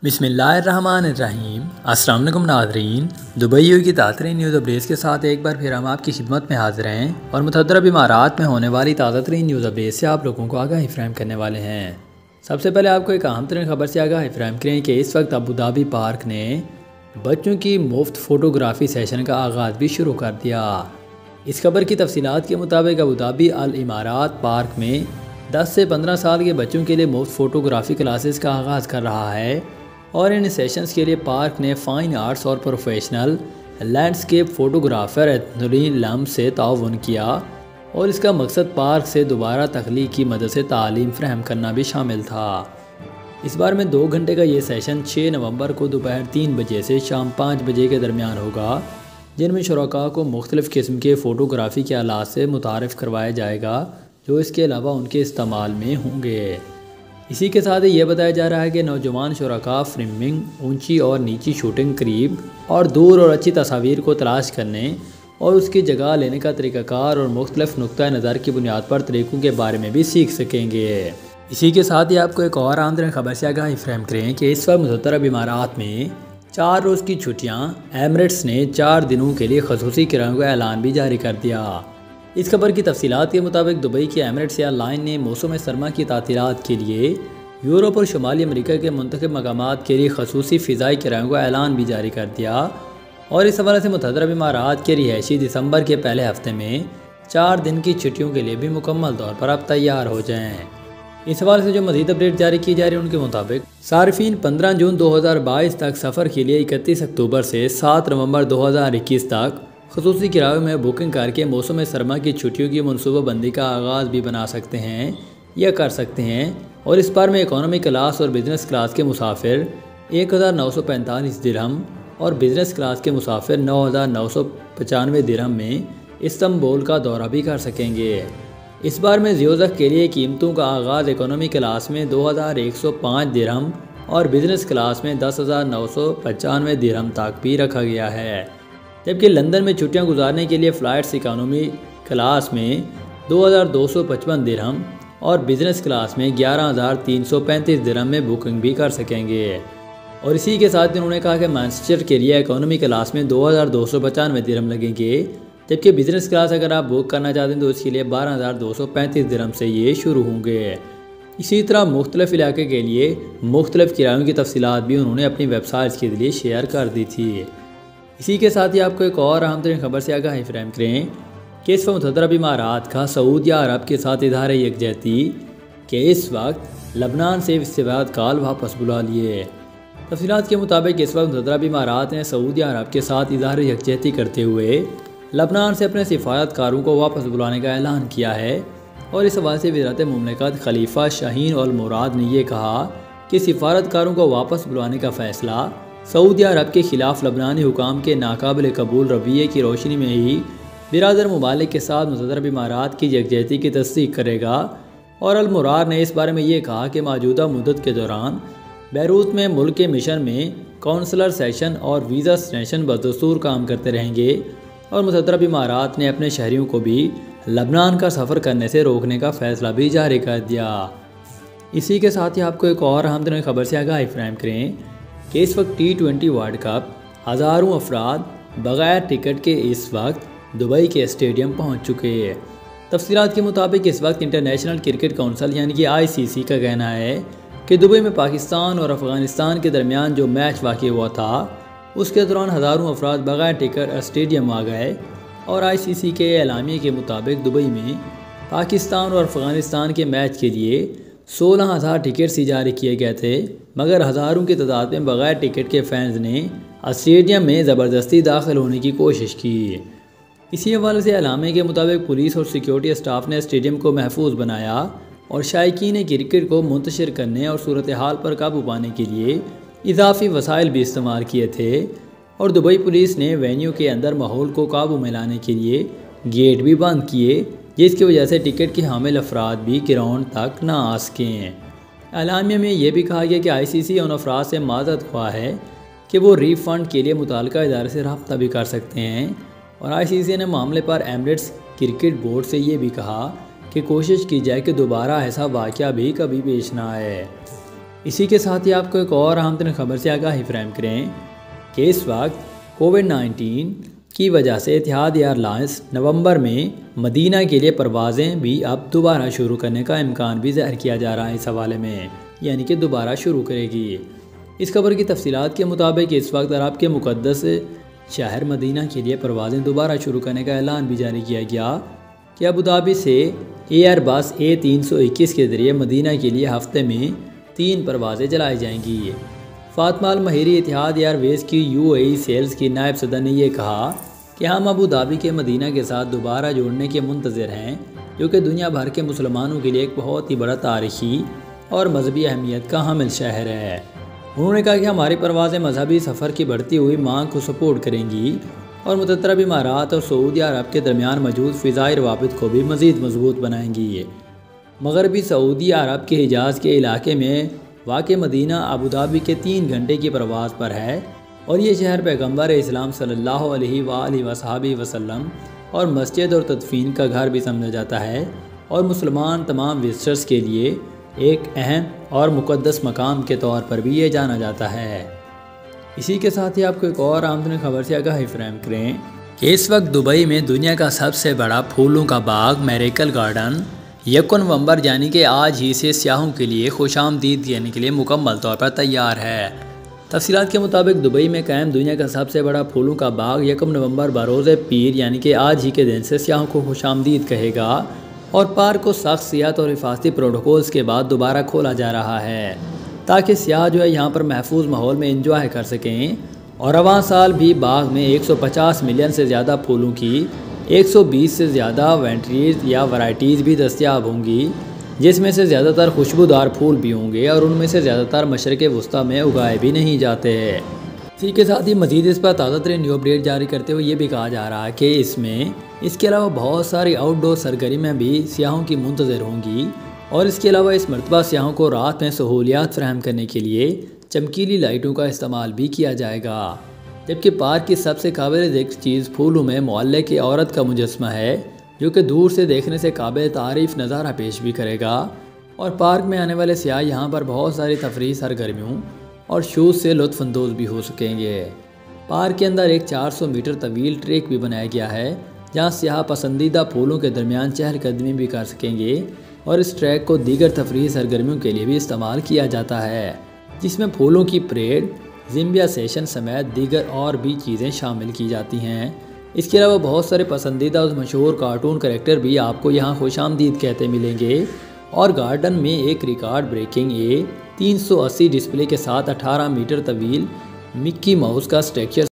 बिस्मिल्लाहिर्रहमानिर्रहीम। अस्सलाम वालेकुम नाज़रीन, दुबई की ताज़ा न्यूज़ अपडेट्स के साथ एक बार फिर हम आपकी खिदमत में हाज़िर हैं और मुतअद्दिद इमारात में होने वाली ताज़ा न्यूज़ अपडेट्स से आप लोगों को आगाही फराहम करने वाले हैं। सबसे पहले आपको एक अहम तरीन खबर से आगाही फराहम करें कि इस वक्त अबू धाबी पार्क ने बच्चों की मुफ्त फ़ोटोग्राफ़ी सेशन का आगाज़ भी शुरू कर दिया। इस खबर की तफसीलात के मुताबिक Abu Dhabi Al Emarat park में 10 से 15 साल के बच्चों के लिए मुफ्त फ़ोटोग्राफ़ी क्लासेस का आगाज़ कर रहा है और इन सेशंस के लिए पार्क ने फ़ाइन आर्ट्स और प्रोफेशनल लैंडस्केप फ़ोटोग्राफ़र एतनुल से ताउन किया और इसका मकसद पार्क से दोबारा तख्लीक की मदद से तालीम फ्राहम करना भी शामिल था। इस बार में 2 घंटे का ये सेशन 6 नवंबर को दोपहर 3 बजे से शाम 5 बजे के दरमियान होगा, जिनमें शुरका को मुख्तलिफ़ किस्म के फ़ोटोग्राफ़ी के आलात से मुतारफ़ करवाया जाएगा जो इसके अलावा उनके इस्तेमाल में होंगे। इसी के साथ ये बताया जा रहा है कि नौजवान शुरका फ्रेमिंग, ऊंची और नीची शूटिंग, करीब और दूर और अच्छी तस्वीर को तलाश करने और उसकी जगह लेने का तरीक़ाकार और मुख्तलिफ़ नुक्ता नज़र की बुनियाद पर तरीक़ों के बारे में भी सीख सकेंगे। इसी के साथ ही आपको एक और आमदनी खबर से आगाही फराहम करें कि इस वक्त मुतअद्दिद इमारात में 4 रोज़ की छुट्टियाँ एमिरेट्स ने 4 दिनों के लिए खसूसी किरायों का ऐलान भी जारी कर दिया। इस खबर की तफसीलात के मुताबिक दुबई की एमिरेट्स एयरलाइन ने मौसम सरमा की तातीलात के लिए यूरोप और शुमाली अमरीका के मुंतखब मकामात के लिए खसूसी फ़िज़ाई किरायों का ऐलान भी जारी कर दिया और इस हवाले से मुतअद्दिद इमारात के रिहायशी दिसंबर के पहले हफ्ते में 4 दिन की छुट्टियों के लिए भी मुकम्मल तौर पर अब तैयार हो जाएँ। इस हवाले से जो मज़ीद अपडेट जारी की जा रही है उनके मुताबिक सार्फिन 15 जून 2022 तक सफ़र के लिए 31 अक्टूबर से 7 नवंबर 2021 तक खसूसी किरायों में बुकिंग करके मौसम सरमा की छुट्टियों की मनसूबाबंदी का आगाज़ भी बना सकते हैं या कर सकते हैं और इस बार में इकॉनमी क्लास और बिज़नेस क्लास के मुसाफिर 1945 दिरहम और बिज़नेस क्लास के मुसाफिर 9995 दिरहम में इस्तांबुल का दौरा भी कर सकेंगे। इस बार में ज़ियोज़क के लिए कीमतों का आगाज़ इकॉनमी क्लास में 2105 दिरहम और बिज़नेस क्लास में 10,995 दिरहम तक भी रखा गया है, जबकि लंदन में छुट्टियां गुजारने के लिए फ़्लाइट्स इकानमी क्लास में 2255 दिरहम और बिज़नेस क्लास में 11,335 दिरहम में बुकिंग भी कर सकेंगे। और इसी के साथ उन्होंने कहा कि मैनचेस्टर के लिए इकानमी क्लास में 2295 दिरहम लगेंगे, जबकि बिज़नेस क्लास अगर आप बुक करना चाहते हैं तो उसके लिए 12,235 दिरहम से ये शुरू होंगे। इसी तरह मुख्तलिफ़ इलाके के लिए मुख्तलिफ़ किरायों की तफसीलात भी उन्होंने अपनी वेबसाइट्स के लिए शेयर कर दी थी। इसी के साथ ही आपको एक और अहम तरीन खबर से आगाही फराहम करें कि इस वक्त मुतअद्दिद इमारात का सऊदी अरब के साथ इज़हार यकजहती कि इस वक्त लबनान से इस्तिफ़ादतकार वापस बुला लिए। तफसीलात के मुताबिक इस वक्त मुतअद्दिद इमारात ने सऊदी अरब के साथ इज़हार यकजहती करते हुए लबनान से अपने सिफारतकारों को वापस बुलाने का ऐलान किया है और इस हवाले से वज़ारत मुमलिकत खलीफा शाहीन अल मुराद ने यह कहा कि सिफारतकारों को वापस बुलाने का फ़ैसला सऊदी अरब के ख़िलाफ़ लबनानी हुकाम के नाकाबिल कबूल रवैये की रोशनी में ही बिरादर ममालिक के साथ मुतअद्दिद इमारात की यकजहती की तस्दीक करेगा। और अल मुराद ने इस बारे में ये कहा कि मौजूदा मुद्दत के दौरान बैरूत में मुल्क के मिशन में काउंसलर सेशन और वीज़ा सेशन बदस्तूर काम करते रहेंगे और मुतअद्दिद इमारात ने अपने शहरियों को भी लबनान का सफ़र करने से रोकने का फ़ैसला भी जारी कर दिया। इसी के साथ ही आपको एक और अहम तरीन खबर से आगाही फराहम करें कि इस वक्त T20 वर्ल्ड कप हज़ारों अफराद बग़ैर टिकट के इस वक्त दुबई के स्टेडियम पहुंच चुके हैं। तफसीलात के मुताबिक इस वक्त इंटरनेशनल क्रिकेट काउंसिल यानी कि ICC का कहना है कि दुबई में पाकिस्तान और अफ़गानिस्तान के दरमियान जो मैच वाक़ हुआ था उसके दौरान हज़ारों अफराद बग़ैर टिकट स्टेडियम आ गए और ICC के एलामिये के मुताबिक दुबई में पाकिस्तान और अफ़गानिस्तान के मैच के लिए 16,000 टिकट्स जारी किए गए थे, मगर हज़ारों की तादाद में बग़ैर टिकट के फैंस ने स्टेडियम में ज़बरदस्ती दाखिल होने की कोशिश की। इसी हवाले से एलामे के मुताबिक पुलिस और सिक्योरिटी स्टाफ ने स्टेडियम को महफूज बनाया और शायकीन क्रिकेट को मुंतशिर करने और सूरत हाल पर काबू पाने के लिए इजाफी वसाइल भी इस्तेमाल किए थे और दुबई पुलिस ने वेन्यू के अंदर माहौल को काबू में लाने के लिए गेट भी बंद किए, जिसकी वजह से टिकट के हामिल अफराद भी ग्राउंड तक ना आ सकें। एलामिया में यह भी कहा गया कि ICC उन अफराद से माज़रत ख्वाह है कि वो रीफ़ंड के लिए मुताल्लिका इदारे से रब्ता भी कर सकते हैं और ICC ने मामले पर एमिरेट्स क्रिकेट बोर्ड से ये भी कहा कि कोशिश की जाए कि दोबारा ऐसा वाक़या भी कभी पेश ना आए। اسی کے ساتھ ہی آپ کو ایک اور اہم ترین خبر سے آگاہی فراہم کریں کہ اس وقت کووڈ-19 کی وجہ سے اتحاد ایئر لائنس نومبر میں مدینہ کے لیے پروازیں بھی اب دوبارہ شروع کرنے کا امکان بھی ظاہر کیا جا رہا ہے اس حوالے میں، یعنی کہ دوبارہ شروع کرے گی۔ اس خبر کی تفصیلات کے مطابق اس وقت عرب کے مقدس شہر مدینہ کے لیے پروازیں دوبارہ شروع کرنے کا اعلان بھی جاری کیا گیا کہ ابوظہبی سے ایئر بس A321 کے ذریعے مدینہ کے لیے ہفتے میں 3 پروازیں چلائی جائیں گی۔ فاطمہ المہری اتحاد ایئر ویز کی UAE سیلز کی نائب صدر نے یہ کہا کہ ہم ابوظہبی کے مدینہ کے ساتھ دوبارہ جوڑنے کے منتظر ہیں، جو کہ دنیا بھر کے مسلمانوں کے لیے ایک بہت ہی بڑا تاریخی اور مذہبی اہمیت کا حامل شہر ہے۔ انہوں نے کہا کہ ہماری پروازیں مذہبی سفر کی بڑھتی ہوئی مانگ کو سپورٹ کریں گی اور متحدہ عرب امارات اور سعودی عرب کے درمیان موجود فضائی روابط کو بھی مزید مضبوط بنائیں گی۔ مغربی سعودی عرب کے حجاز کے علاقے میں واقع مدینہ ابوظہبی کے 3 گھنٹے کی پرواز پر ہے اور یہ شہر پیغمبر اسلام صلی اللہ علیہ وآلہ وصحبہ وسلم اور مسجد اور تدفین کا گھر بھی سمجھا جاتا ہے اور مسلمان تمام وزٹرز کے لیے ایک اہم اور مقدس مقام کے طور پر بھی یہ جانا جاتا ہے۔ اسی کے ساتھ ہی آپ کو ایک اور آمدنی خبر سے آگاہی فراہم کریں کہ اس وقت دبئی میں دنیا کا سب سے بڑا پھولوں کا باغ میریکل گارڈن 1 نومبر یعنی کہ آج ہی سے سیاحوں کے لیے خوش آمدید دینے کے لیے مکمل طور پر تیار ہے۔ تفصیلات کے مطابق دبئی میں قائم دنیا کا سب سے بڑا پھولوں کا باغ 1 نومبر بروز پیر یعنی کہ آج ہی کے دن سے سیاحوں کو خوش آمدید کہے گا اور پارک کو سخت صحت اور حفاظتی پروٹوکولز کے بعد دوبارہ کھولا جا رہا ہے تاکہ سیاح جو ہے یہاں پر محفوظ ماحول میں انجوائے کر سکیں، اور رواں سال بھی باغ میں 150 ملین سے زیادہ پھولوں کی 120 سے زیادہ ورائٹیز بھی دستیاب ہوں گی، جس میں سے زیادہ تر خوشبودار پھول بھی ہوں گے اور ان میں سے زیادہ تر مشرق وسطیٰ میں اگائے بھی نہیں جاتے۔ اسی کے ساتھ ہی مزید اس پر تازہ ترین نیو اپڈیٹ جاری کرتے ہوئے یہ بھی کہا جا رہا ہے کہ اس کے علاوہ بہت ساری آؤٹ ڈور سرگرمیاں بھی سیاحوں کی منتظر ہوں گی، اور اس کے علاوہ اس مرتبہ سیاحوں کو رات میں سہولیات فراہم کرنے کے لیے چمکیلی لائٹوں کا استعمال بھی کیا جائے گا، جبکہ پارک کی سب سے قابل ذکر چیز پھولوں میں معلق عورت کا مجسمہ ہے، جو کہ دور سے دیکھنے سے قابل تعریف نظارہ پیش بھی کرے گا، اور پارک میں آنے والے سیاح یہاں پر بہت ساری تفریحی سرگرمیوں اور شوز سے لطف اندوز بھی ہو سکیں گے۔ پارک کے اندر ایک 400 میٹر طویل ٹریک بھی بنایا گیا ہے، جہاں سیاح پسندیدہ پھولوں کے درمیان چہل قدمی بھی کر سکیں گے، اور اس ٹریک کو دیگر تفریحی سرگرمیوں کے لیے بھی استعمال کیا جاتا ہے، جس میں پھولوں کی پریڈ، زمبیا سیشن سمیت دیگر اور بھی چیزیں شامل کی جاتی ہیں۔ اس کے علاوہ بہت سارے پسندیدہ اور مشہور کارٹون کریکٹر بھی آپ کو یہاں خوش آمدید کہتے ملیں گے، اور گارڈن میں ایک ریکارڈ بریکنگ A380 ڈسپلے کے ساتھ 18 میٹر طویل مکی ماؤس کا اسٹرکچر